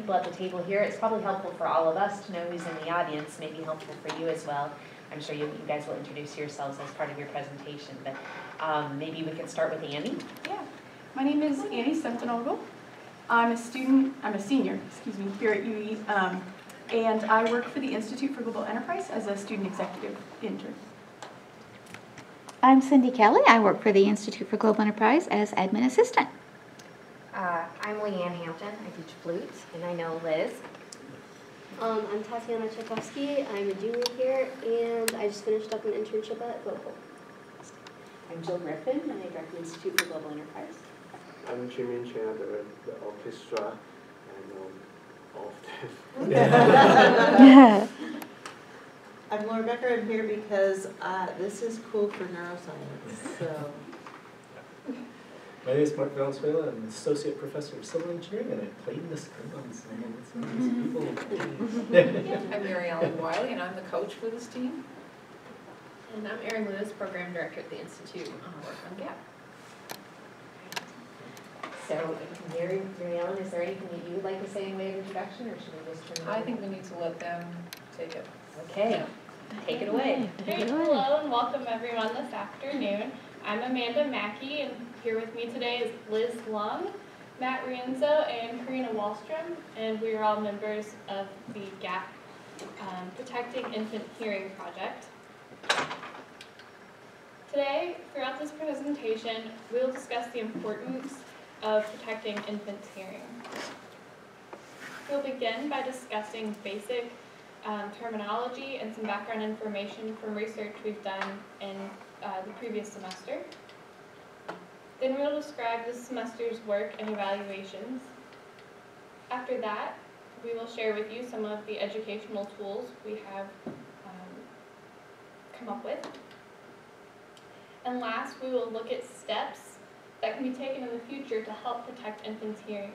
people at the table here. It's probably helpful for all of us to know who's in the audience, maybe helpful for you as well. I'm sure you guys will introduce yourselves as part of your presentation, but maybe we can start with Annie. Yeah, my name is Annie Sentinogel. I'm a senior, here at UE, and I work for the Institute for Global Enterprise as a student executive intern. I'm Cindy Kelly. I work for the Institute for Global Enterprise as admin assistant. I'm Leanne Hampton. I teach flute, and I know Liz. I'm Tatiana Tchaikovsky. I'm a junior here, and I just finished up an internship at Vocal. I'm Jill Griffin, and I direct the Institute for Global Enterprise. I'm Jimin Chen, I direct the orchestra, and all of them. I'm Laura Becker. I'm here because this is cool for neuroscience. So. My name is Mark Valenzuela. I'm an associate professor of civil engineering, and I played in the string on some of these people. I'm Mary Ellen Wiley, and I'm the coach for this team. And I'm Erin Lewis, program director at the Institute. I work on GAP. So, Mary Ellen, is there anything that you would like to say in way of introduction, or should we just turn it over? I think we need to let them take it. Okay, take it away. Hello and welcome everyone this afternoon. I'm Amanda Mackey, and here with me today is Liz Lung, Matt Rienzo, and Karina Wallstrom, and we are all members of the GAP Protecting Infant Hearing Project. Today, throughout this presentation, we will discuss the importance of protecting infants' hearing. We'll begin by discussing basic terminology and some background information from research we've done in the previous semester. Then we'll describe this semester's work and evaluations. After that, we will share with you some of the educational tools we have come up with. And last, we will look at steps that can be taken in the future to help protect infants' hearing.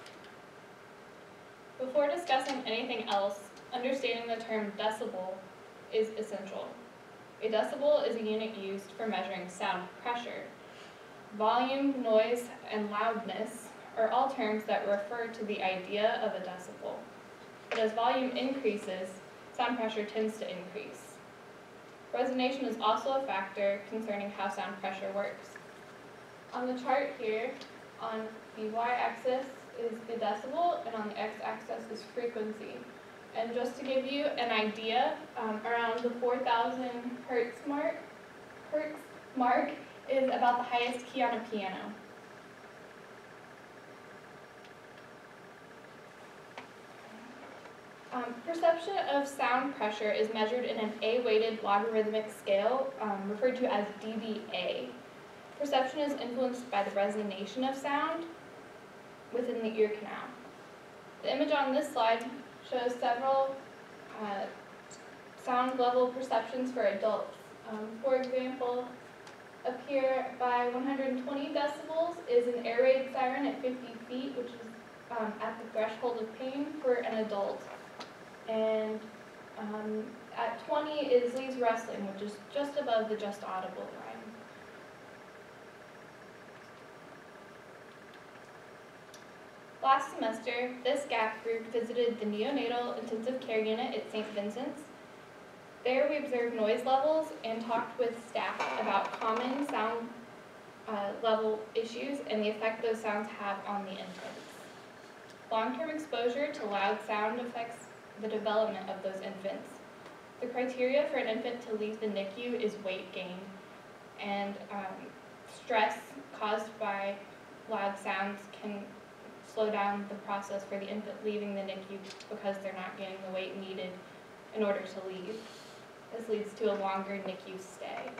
Before discussing anything else, understanding the term decibel is essential. A decibel is a unit used for measuring sound pressure. Volume, noise, and loudness are all terms that refer to the idea of a decibel. But as volume increases, sound pressure tends to increase. Resonation is also a factor concerning how sound pressure works. On the chart here, on the y-axis is the decibel, and on the x-axis is frequency. And just to give you an idea, around the 4,000 hertz mark is about the highest key on a piano. Perception of sound pressure is measured in an A-weighted logarithmic scale, referred to as dBA. Perception is influenced by the resonation of sound within the ear canal. The image on this slide shows several sound level perceptions for adults. For example, up here by 120 decibels is an air raid siren at 50 feet, which is at the threshold of pain for an adult. And at 20 is Lee's rustling, which is just above the just audible line. Last semester, this GAP group visited the neonatal intensive care unit at St. Vincent's. There we observed noise levels and talked with staff about common sound level issues and the effect those sounds have on the infants. Long-term exposure to loud sound affects the development of those infants. The criteria for an infant to leave the NICU is weight gain, and stress caused by loud sounds can slow down the process for the infant leaving the NICU because they're not getting the weight needed in order to leave. This leads to a longer NICU stay.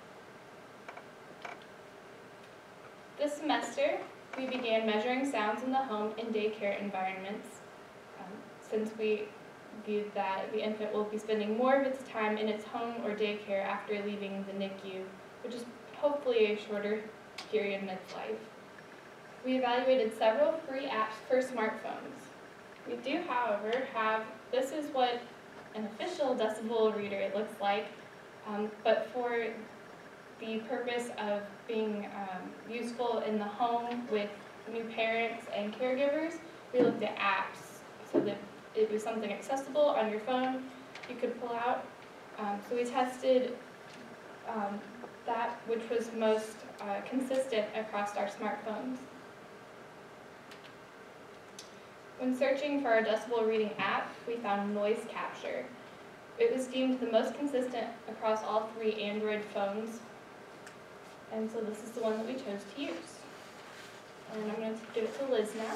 This semester, we began measuring sounds in the home and daycare environments since we viewed that the infant will be spending more of its time in its home or daycare after leaving the NICU, which is hopefully a shorter period in its life. We evaluated several free apps for smartphones. We do, however, have, this is what an official decibel reader looks like, but for the purpose of being useful in the home with new parents and caregivers, we looked at apps so that it was something accessible on your phone you could pull out. So we tested that which was most consistent across our smartphones. When searching for our decibel reading app, we found noise capture. It was deemed the most consistent across all 3 Android phones, and so this is the one that we chose to use. And I'm going to give it to Liz now.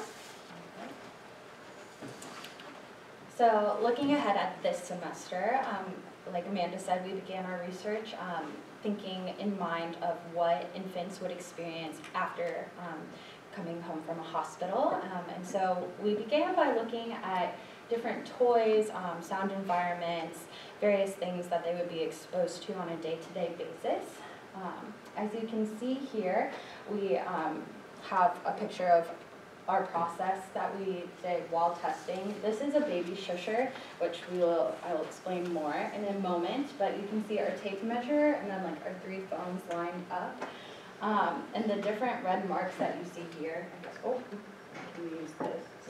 So looking ahead at this semester, like Amanda said, we began our research thinking in mind of what infants would experience after coming home from a hospital. And so we began by looking at different toys, sound environments, various things that they would be exposed to on a day-to-day basis. As you can see here, we have a picture of our process that we did while testing. This is a baby shusher, which I will explain more in a moment, but you can see our tape measure and then like our 3 phones lined up. And the different red marks that you see here, I guess, oh, can we use this?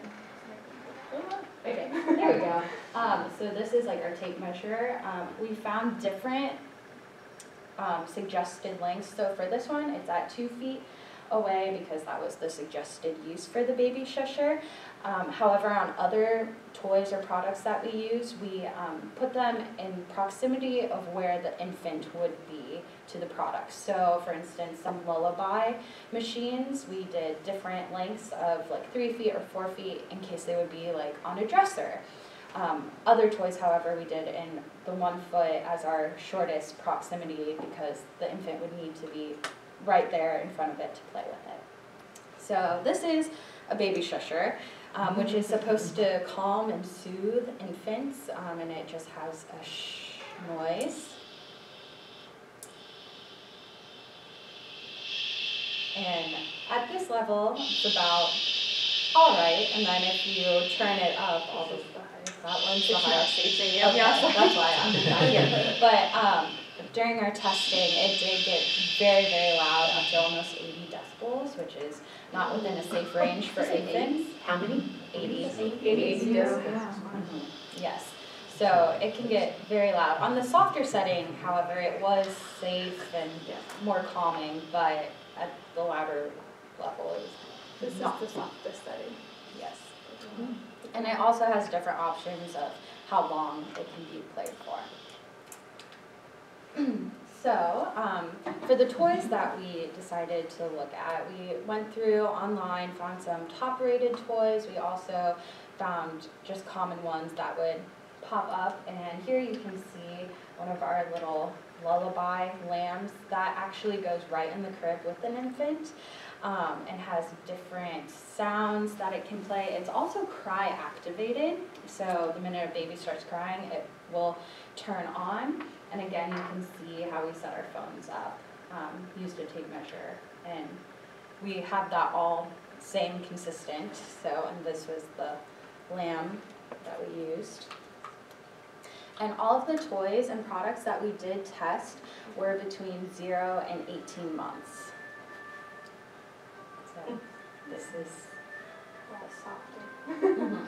Okay, there we go. So this is like our tape measure. We found different suggested lengths. So for this one, it's at 2 feet away because that was the suggested use for the baby shusher. However, on other toys or products that we use, we put them in proximity of where the infant would be to the product. So for instance, some lullaby machines, we did different lengths of like 3 feet or 4 feet in case they would be like on a dresser. Other toys, however, we did in the 1 foot as our shortest proximity because the infant would need to be right there in front of it to play with it. So this is a baby shusher, which is supposed to calm and soothe infants, and it just has a shh noise. And at this level, it's about all right, and then if you turn it up, that one's the highest. Okay, that's why I'm not here. But during our testing, it did get very, very loud up to almost 80 decibels, which is not within a safe range for infants. How many? 80. 80 decibels. Yes. So it can get very loud. On the softer setting, however, it was safe and more calming, but at the louder level, it was not the softest setting. Yes. And it also has different options of how long it can be played for. So, for the toys that we decided to look at, we went through online, found some top-rated toys. We also found just common ones that would pop up. And here you can see one of our little lullaby lambs that actually goes right in the crib with an infant. And has different sounds that it can play. It's also cry activated, so the minute a baby starts crying, it will turn on. And again, you can see how we set our phones up, used a tape measure, and we have that all same consistent. So, and this was the lamb that we used. And all of the toys and products that we did test were between 0 and 18 months. So this is a lot softer.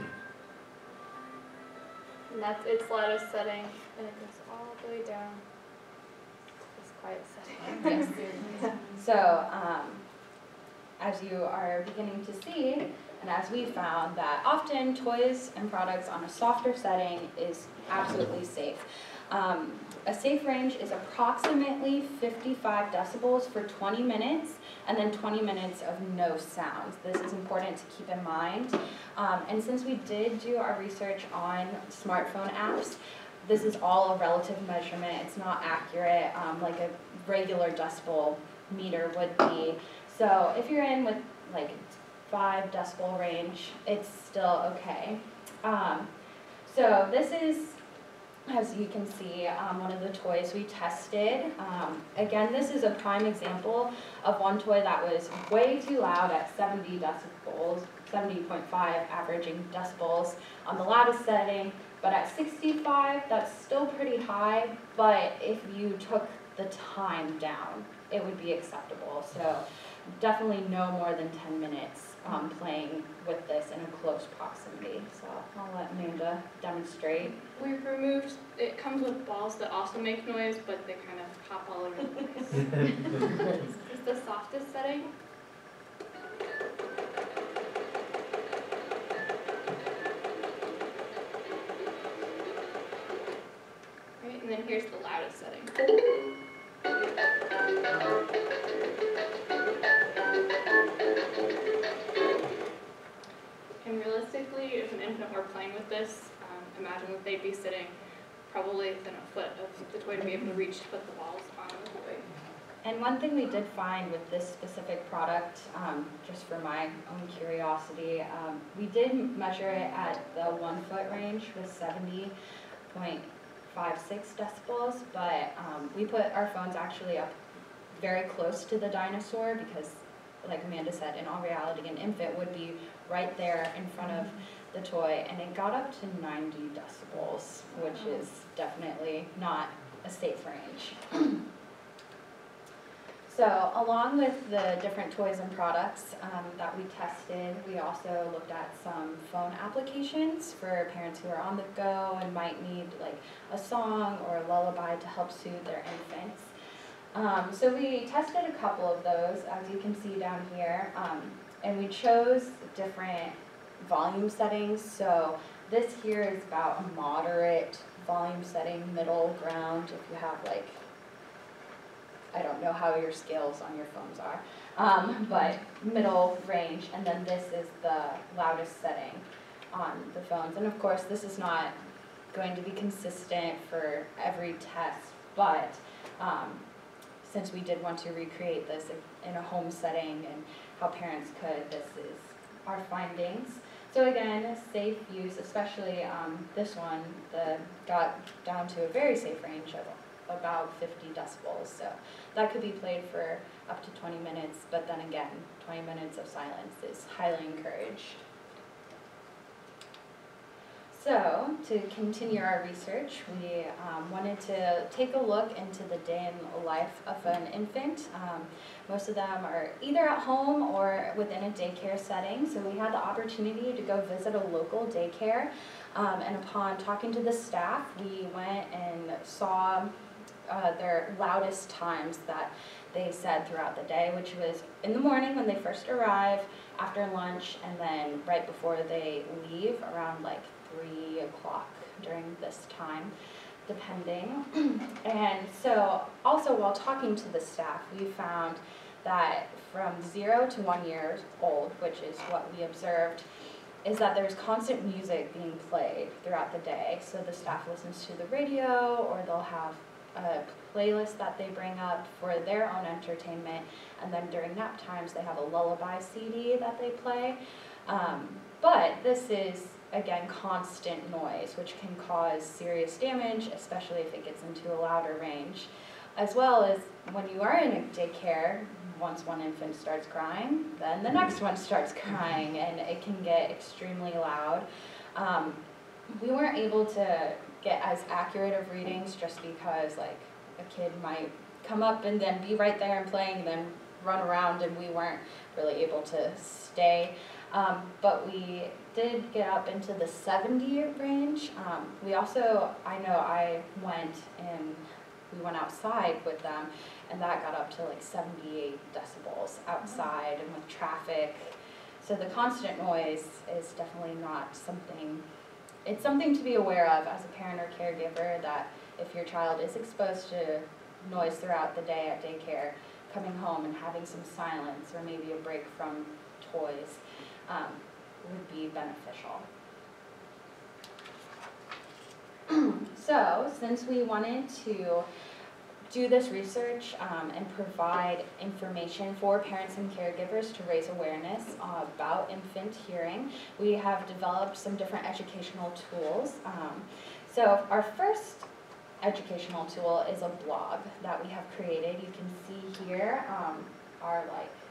And that's its loudest setting, and it goes all the way down to this quiet setting. Yes. So as you are beginning to see, and as we found, that often toys and products on a softer setting is absolutely safe. A safe range is approximately 55 decibels for 20 minutes, and then 20 minutes of no sounds. This is important to keep in mind. And since we did do our research on smartphone apps, this is all a relative measurement. It's not accurate like a regular decibel meter would be. So if you're in with like 5 decibel range, it's still okay. So this is, as you can see, one of the toys we tested. Again, this is a prime example of one toy that was way too loud at 70 decibels, 70.5 averaging decibels on the loudest setting, but at 65, that's still pretty high, but if you took the time down, it would be acceptable. So definitely no more than 10 minutes playing with this in a close proximity. So I'll let Amanda demonstrate. We've removed, it comes with balls that also make noise, but they kind of pop all over the place. This is the softest setting. Right, and then here's the loudest setting. And realistically, if an infant were playing with this, imagine that they'd be sitting probably within a foot of the toy to be able to reach to put the balls on the toy. And one thing we did find with this specific product, just for my own curiosity, we did measure it at the 1 foot range with 70.56 decibels, but we put our phones actually up very close to the dinosaur because, like Amanda said, in all reality, an infant would be right there in front of the toy, and it got up to 90 decibels, which is definitely not a safe range. So along with the different toys and products that we tested, we also looked at some phone applications for parents who are on the go and might need like a song or a lullaby to help soothe their infants. So we tested a couple of those, as you can see down here, and we chose different volume settings. So this here is about a moderate volume setting, middle ground, if you have like, I don't know how your scales on your phones are, but middle range, and then this is the loudest setting on the phones. And of course, this is not going to be consistent for every test, but since we did want to recreate this in a home setting and how parents could, this is our findings. So again, safe use, especially this one, got down to a very safe range of about 50 decibels. So that could be played for up to 20 minutes, but then again, 20 minutes of silence is highly encouraged. So to continue our research, we wanted to take a look into the day in the life of an infant. Most of them are either at home or within a daycare setting. So we had the opportunity to go visit a local daycare. And upon talking to the staff, we went and saw their loudest times that they said throughout the day, which was in the morning when they first arrive, after lunch, and then right before they leave around like 3 o'clock during this time, depending. And so also while talking to the staff, we found that from 0 to 1 year old, which is what we observed, is that there's constant music being played throughout the day. So the staff listens to the radio, or they'll have a playlist that they bring up for their own entertainment, and then during nap times they have a lullaby CD that they play. But this is, again, constant noise, which can cause serious damage, especially if it gets into a louder range. As well as when you are in a daycare, once one infant starts crying, then the next one starts crying, and it can get extremely loud. We weren't able to get as accurate of readings just because like a kid might come up and then be right there and playing and then run around, and we weren't really able to stay. But we did get up into the 70 range. We also, I know I went and we went outside with them, and that got up to like 78 decibels outside and with traffic. So the constant noise is definitely not something, it's something to be aware of as a parent or caregiver, that if your child is exposed to noise throughout the day at daycare, coming home and having some silence or maybe a break from toys would be beneficial. So, since we wanted to do this research and provide information for parents and caregivers to raise awareness about infant hearing, we have developed some different educational tools. So our first educational tool is a blog that we have created. You can see here our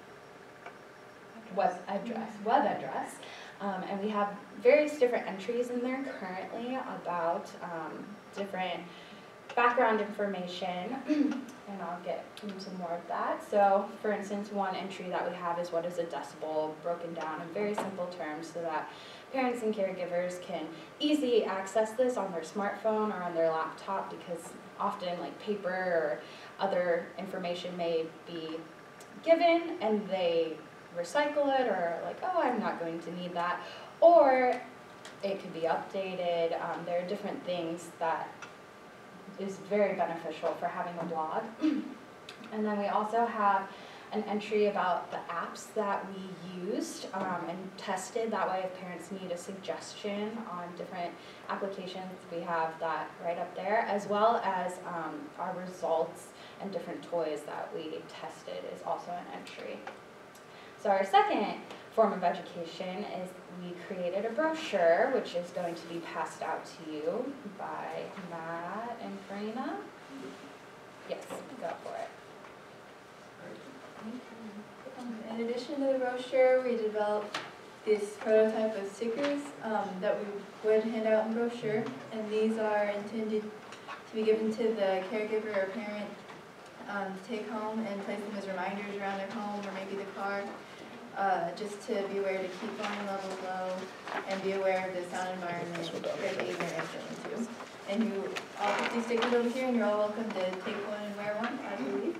web address. And we have various different entries in there currently about different background information, and I'll get into more of that. So, for instance, one entry that we have is what is a decibel, broken down in very simple terms so that parents and caregivers can easily access this on their smartphone or on their laptop, because often like paper or other information may be given and they recycle it, or like, oh, I'm not going to need that, or it could be updated. There are different things that is very beneficial for having a blog. And then we also have an entry about the apps that we used and tested. That way if parents need a suggestion on different applications, we have that right up there, as well as our results and different toys that we tested is also an entry. So our second form of education is we created a brochure, which is going to be passed out to you by Matt and Karina. Yes, go for it. In addition to the brochure, we developed this prototype of stickers that we would hand out in brochure, and these are intended to be given to the caregiver or parent to take home and place them as reminders around their home or maybe the car, just to be aware to keep volume levels low and be aware of the sound environment that they are entering into. And you all put these stickers over here, and you're all welcome to take one and wear one as we leave.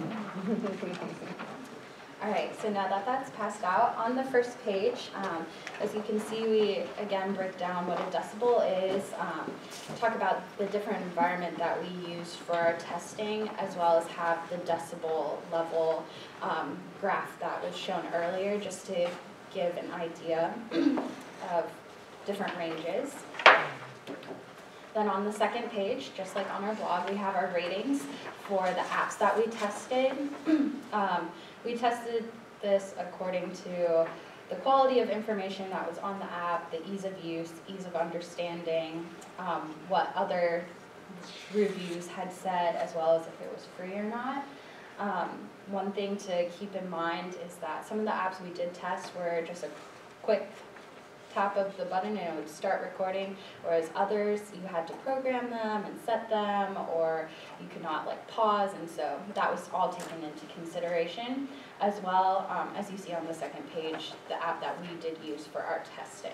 All right, so now that that's passed out, on the first page, as you can see, we again break down what a decibel is, talk about the different environment that we use for our testing, as well as have the decibel level graph that was shown earlier, just to give an idea of different ranges. Then on the second page, just like on our blog, we have our ratings for the apps that we tested. We tested this according to the quality of information that was on the app, the ease of use, ease of understanding, what other reviews had said, as well as if it was free or not. One thing to keep in mind is that some of the apps we did test were just a quick tap of the button and it would start recording, whereas others you had to program them and set them, or you could not like pause, and so that was all taken into consideration, as well as you see on the second page, the app that we did use for our testing.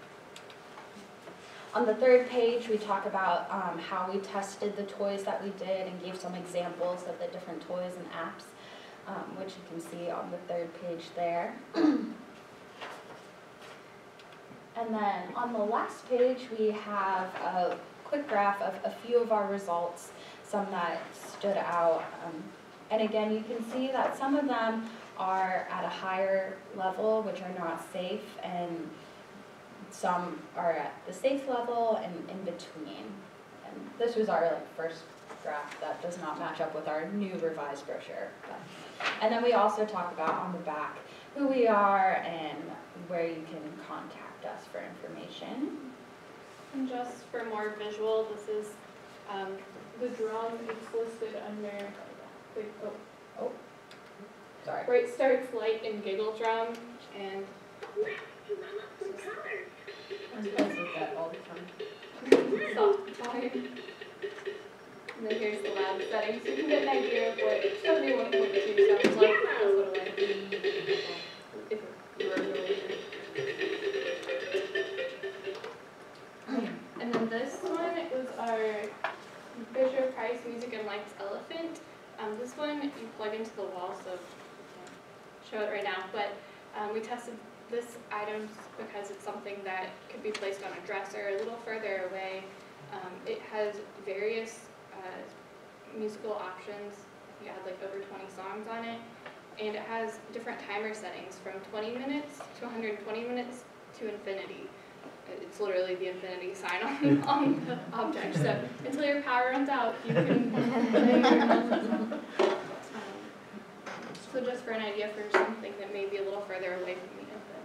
On the third page, we talk about how we tested the toys that we did and gave some examples of the different toys and apps, which you can see on the third page there. And then on the last page, we have a quick graph of a few of our results, some that stood out. And again, you can see that some of them are at a higher level, which are not safe, and some are at the safe level and in between. And this was our first graph that does not match up with our new revised brochure. And then we also talk about on the back who we are and where you can contact us for information. And just for more visual, this is the drum. It's listed under, sorry. Bright Starts Light and Giggle Drum, and I'm supposed to look at all the time. soft volume. And then here's the loud setting, so you can get an idea of what 71.2 sounds like. That's what it is. If you were really sure. And then this one was our Fisher Price Music and Lights Elephant. This one you plug into the wall, so I can't show it right now, but we tested this item because it's something that could be placed on a dresser a little further away. It has various musical options. You add like over 20 songs on it, and it has different timer settings from 20 minutes to 120 minutes to infinity. It's literally the infinity sign on the object. So until your power runs out, you can play your melody song. So just for an idea for something that may be a little further away from the infant.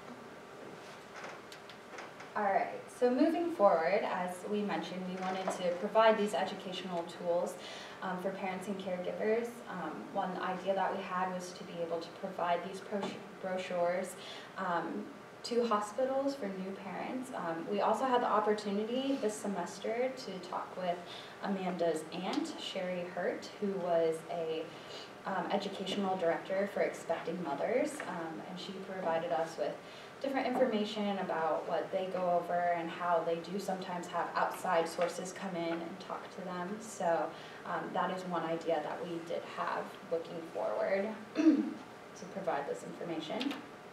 All right, so moving forward, as we mentioned, we wanted to provide these educational tools for parents and caregivers. One idea that we had was to be able to provide these brochures to hospitals for new parents. We also had the opportunity this semester to talk with Amanda's aunt, Sherry Hurt, who was a educational director for expecting mothers, and she provided us with different information about what they go over and how they do sometimes have outside sources come in and talk to them. So that is one idea that we did have looking forward to provide this information.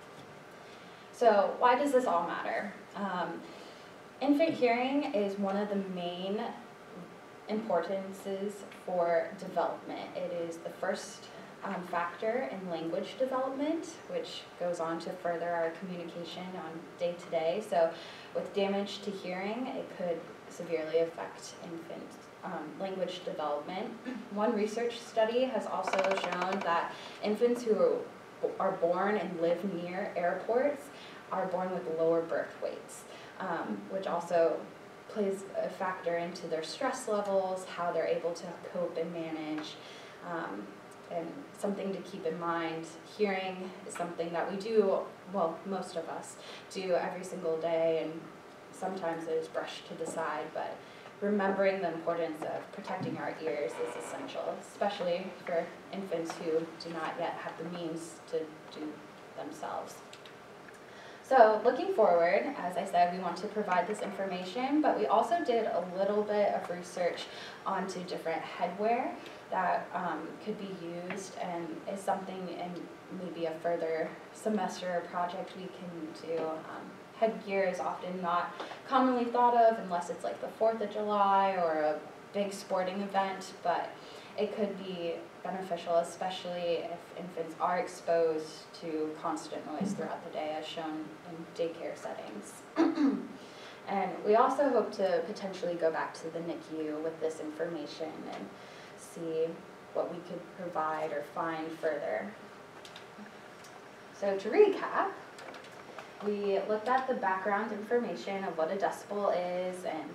So why does this all matter? Infant hearing is one of the main importances for development. It is the first factor in language development, which goes on to further our communication on day to day. So with damage to hearing, it could severely affect infant language development. One research study has also shown that infants who are born and live near airports are born with lower birth weights, which also plays a factor into their stress levels, how they're able to cope and manage. And something to keep in mind, hearing is something that we do, well, most of us do every single day, and sometimes it is brushed to the side, but remembering the importance of protecting our ears is essential, especially for infants who do not yet have the means to do themselves. So looking forward, as I said, we want to provide this information, but we also did a little bit of research onto different headwear that could be used, and is something in maybe a further semester project we can do. Headgear is often not commonly thought of unless it's like the 4th of July or a big sporting event, but it could be beneficial, especially if infants are exposed to constant noise throughout the day, as shown in daycare settings. And we also hope to potentially go back to the NICU with this information and see what we could provide or find further. So to recap, we looked at the background information of what a decibel is and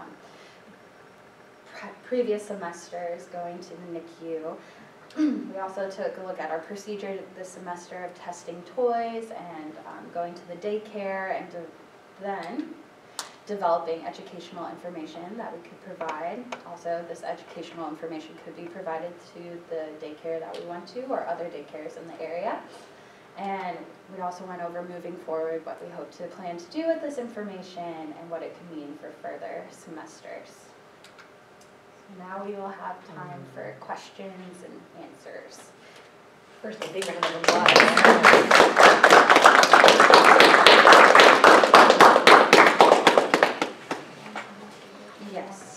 previous semesters going to the NICU. We also took a look at our procedure this semester of testing toys and going to the daycare, and then developing educational information that we could provide. Also, this educational information could be provided to the daycare that we went to or other daycares in the area. And we also went over moving forward what we hope to plan to do with this information and what it could mean for further semesters. So now we will have time for questions and answers. First, a big round of applause. Yes.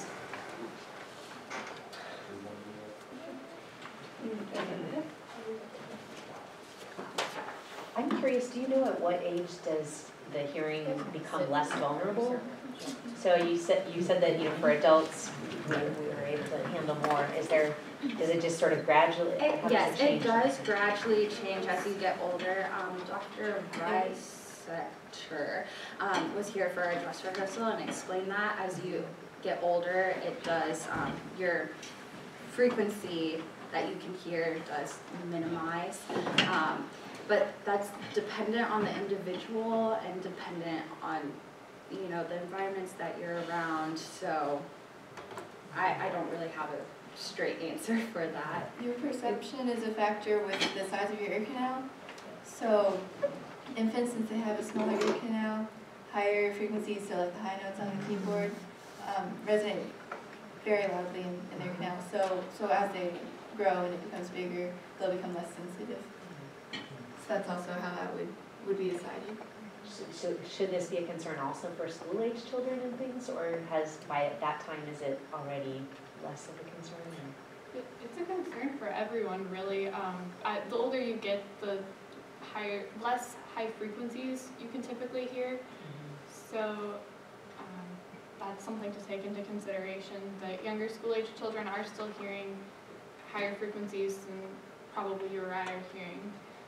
I'm curious, do you know at what age does the hearing become less vulnerable? So you said that, you know, for adults, we were able to handle more. Does it just sort of gradually? Yes, it does gradually change as you get older. Dr. Reisetter was here for a dress rehearsal and explained that as you get older, it does, your frequency that you can hear does minimize. But that's dependent on the individual and dependent on, you know, the environments that you're around. So I don't really have a straight answer for that. Your perception is a factor with the size of your ear canal. So infants, since they have a smaller ear canal, higher frequencies, so like the high notes on the keyboard, resonate very loudly in their canal. So as they grow and it becomes bigger, they'll become less sensitive. So that's also how that would be decided. So should this be a concern also for school-age children and things, or by that time is it already less of a concern? It's a concern for everyone, really. The older you get, the less high frequencies you can typically hear. So that's something to take into consideration. The younger school-age children are still hearing higher frequencies than probably you or I are hearing.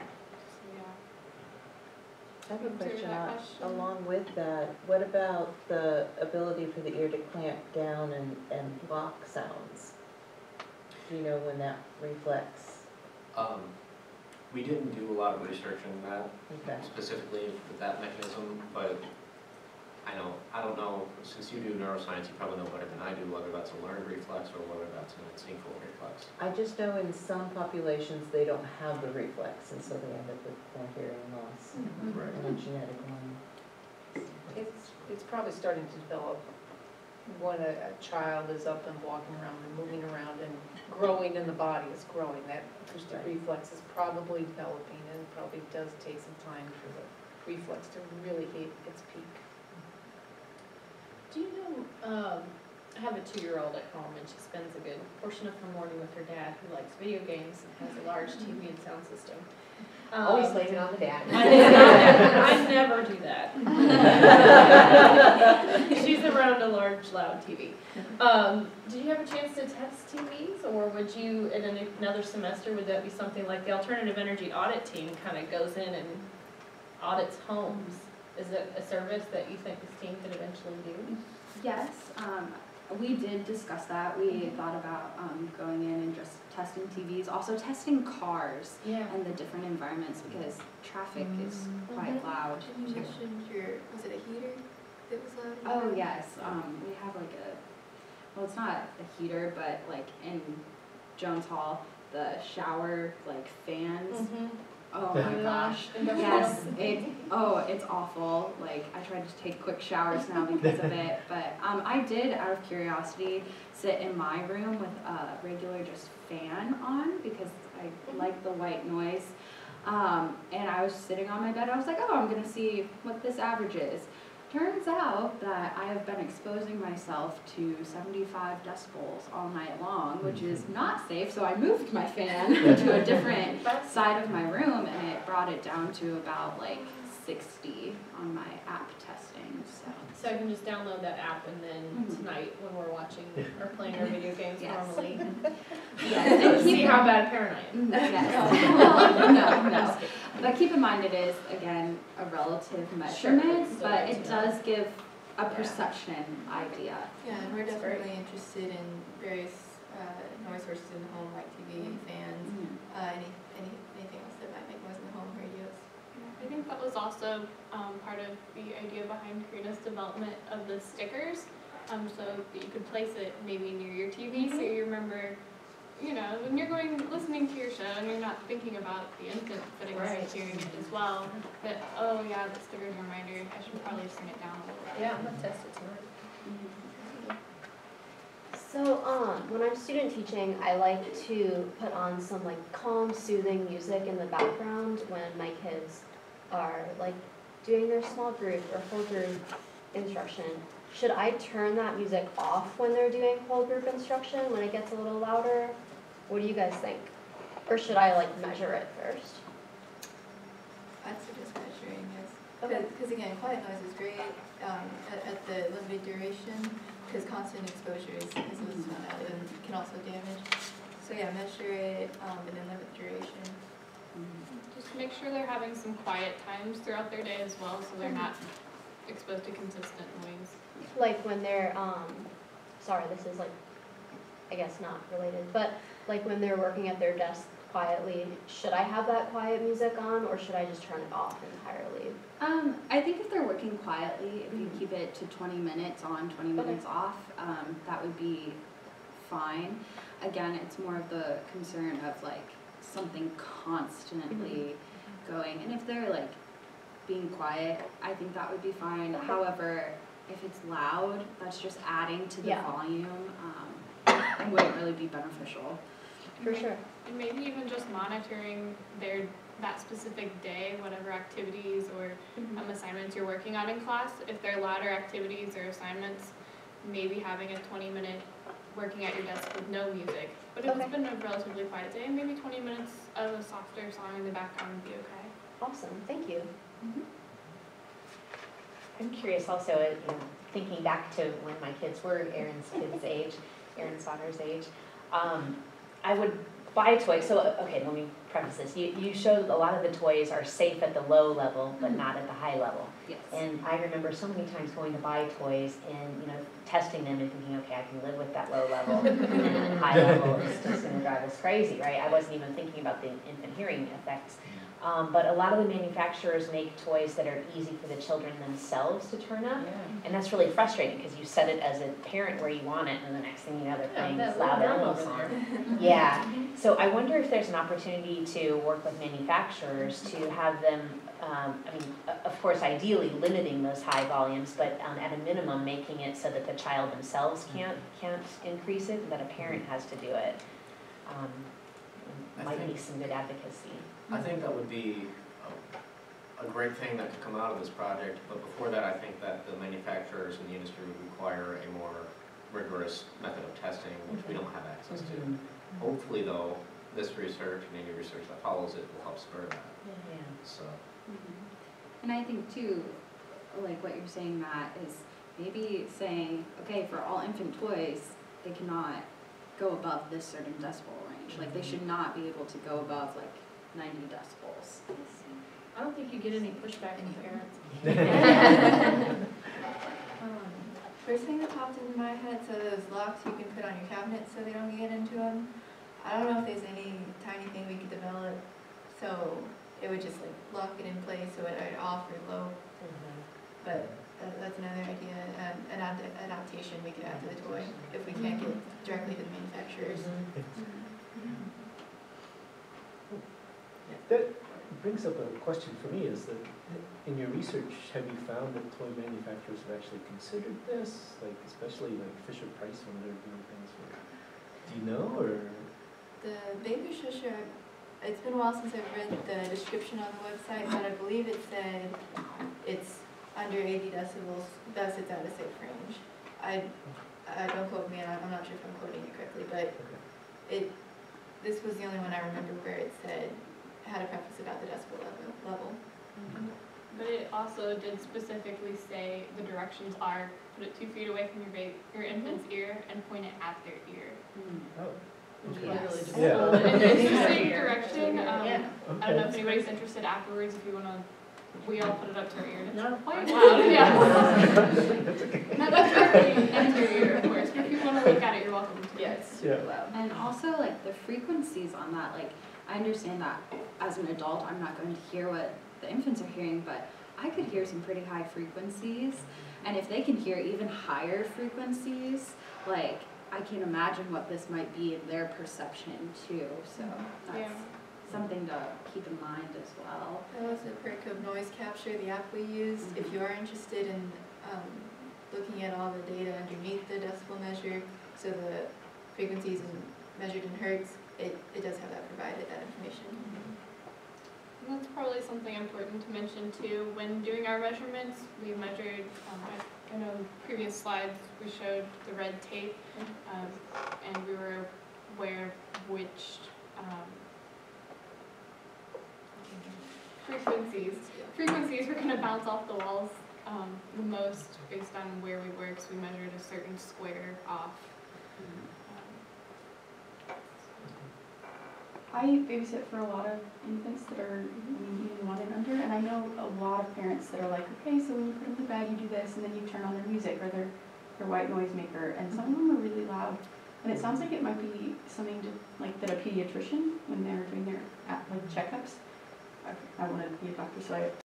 I have a question along with that. What about the ability for the ear to clamp down and block sounds? Do you know when that reflects? We didn't do a lot of research on that, Okay. specifically with that mechanism, but I don't know since you do neuroscience, you probably know better than I do whether that's a learned reflex or whether that's an instinctual reflex. I just know in some populations, they don't have the reflex, and so they end up with more hearing loss Right. and a genetic one. It's probably starting to develop when a child is up and walking around and moving around and growing in the body is growing. That acoustic reflex is probably developing, and it probably does take some time for the reflex to really hit its peak. Do you know, I have a 2-year-old at home and she spends a good portion of her morning with her dad who likes video games and has a large TV and sound system. Always blaming on the dad. I never do that. She's around a large, loud TV. Do you have a chance to test TVs, or would you, in another semester, would that be something like the alternative energy audit team kind of goes in and audits homes? Is it a service that you think this team could eventually do? Yes, we did discuss that. We thought about going in and just testing TVs, also testing cars and the different environments because traffic is quite loud. You mentioned was it a heater that was loud? Oh yes, we have like well it's not a heater, but like in Jones Hall, the shower like fans. Oh my gosh, yes, it's awful. Like, I try to take quick showers now because of it, but I did, out of curiosity, sit in my room with a regular just fan on because I like the white noise, and I was sitting on my bed, I was like, oh, I'm gonna see what this average is. Turns out that I have been exposing myself to 75 decibels all night long, which is not safe, so I moved my fan to a different side of my room, and it brought it down to about like 60 on my app testing. So I can just download that app and then tonight when we're watching or playing our video games normally, Yes, see how bad a parent I am. Yes. No. But keep in mind it is, again, a relative measurement, but it does give a perception idea. Yeah, and we're definitely interested in various noise sources in the home, like TV, fans, anything else that might make noise in the home, radios. I think that was also part of the idea behind Karina's development of the stickers, so that you could place it maybe near your TV, so you remember, you know, when you're listening to your show and you're not thinking about the infant sitting next to hearing it as well, but oh yeah, the sticker's a reminder, I should probably sing it down a little bit. Yeah, I'm gonna test it tonight. So, when I'm student teaching, I like to put on some like calm, soothing music in the background when my kids are like doing their small group or whole group instruction. Should I turn that music off when they're doing whole group instruction when it gets a little louder? What do you guys think? Or should I like measure it first? I'd suggest measuring, yes. Because again, quiet noise is great at the limited duration, because constant exposure is and can also damage. So yeah, measure it and then limit duration. Just make sure they're having some quiet times throughout their day as well, so they're not exposed to consistent noise. Like when they're, sorry, this is like, I guess not related, but like when they're working at their desk quietly, should I have that quiet music on or should I just turn it off entirely? I think if they're working quietly, if you keep it to 20 minutes on, 20 minutes off, that would be fine. Again, it's more of the concern of like something constantly going, and if they're like being quiet, I think that would be fine. However, if it's loud, that's just adding to the volume, and wouldn't really be beneficial. For sure. And maybe even just monitoring that specific day, whatever activities or assignments you're working on in class. If they're louder activities or assignments, maybe having a 20-minute working at your desk with no music. But if it's been a relatively quiet day, maybe 20 minutes of a softer song in the background would be okay. Awesome, thank you. I'm curious also, thinking back to when my kids were Aaron's kids' age, Aaron Sauter's age, I would buy a toy. So, okay, let me preface this. You showed a lot of the toys are safe at the low level, but not at the high level. Yes. And I remember so many times going to buy toys and, testing them and thinking, okay, I can live with that low level, and then at high level, it's just going to drive us crazy, right? I wasn't even thinking about the infant hearing effects. But a lot of the manufacturers make toys that are easy for the children themselves to turn up. And that's really frustrating because you set it as a parent where you want it and the next thing you know they're playing this loud animal song. Yeah, so I wonder if there's an opportunity to work with manufacturers to have them, I mean, of course ideally limiting those high volumes, but at a minimum making it so that the child themselves can't increase it and that a parent has to do it. Might be some good advocacy. I think that would be a great thing that could come out of this project, but before that, I think that the manufacturers and the industry would require a more rigorous method of testing, which we don't have access to. Hopefully, though, this research and any research that follows it will help spur that. So. And I think too, like what you're saying, Matt, is maybe saying, okay, for all infant toys, they cannot go above this certain decibel range. Like they should not be able to go above like 90 decibels. I don't think you get any pushback from parents. First thing that popped into my head, so those locks you can put on your cabinet so they don't get into them. I don't know if there's any tiny thing we could develop so it would just like lock it in place so it would off or low. But that's another idea, an adaptation we could add to the toy if we can't get directly to the manufacturers. That brings up a question for me, is that in your research, have you found that toy manufacturers have actually considered this? Like, especially like Fisher-Price when they're doing things for, do you know, or? The Baby Shusher, it's been a while since I've read the description on the website, but I believe it said it's under 80 decibels, thus it's out of safe range. I don't quote me, I'm not sure if I'm quoting it correctly, but this was the only one I remember where it said, had a preface about the decibel level. But it also did specifically say the directions are put it 2 feet away from your infant's ear and point it at their ear. Oh. Okay. Yes. Yeah. And it's the same direction. Okay. I don't know if anybody's interested afterwards, if you want to, we all put it up to our ear. And it's quite fine. loud, yeah. Not directly into your ear, of course, but if you want to look at it, you're welcome to. Yes. Yeah. And also like the frequencies on that, like I understand that as an adult I'm not going to hear what the infants are hearing, but I could hear some pretty high frequencies, and if they can hear even higher frequencies, like I can imagine what this might be in their perception too, so that's something to keep in mind as well. That was a perk of noise capture, the app we used. If you are interested in looking at all the data underneath the decibel measure, so the frequencies measured in hertz, it does have that provided, that information. And that's probably something important to mention too. When doing our measurements, we measured, I know in previous slides we showed the red tape, and we were aware of which frequencies were going to bounce off the walls the most based on where we worked. So we measured a certain square off. I babysit for a lot of infants that are even 1 and under, and I know a lot of parents that are like, okay, so when you put them to bed, you do this, and then you turn on their music or their white noise maker, and some of them are really loud. And it sounds like it might be something to, like that a pediatrician, when they're doing their like checkups, I want to be a doctor, so I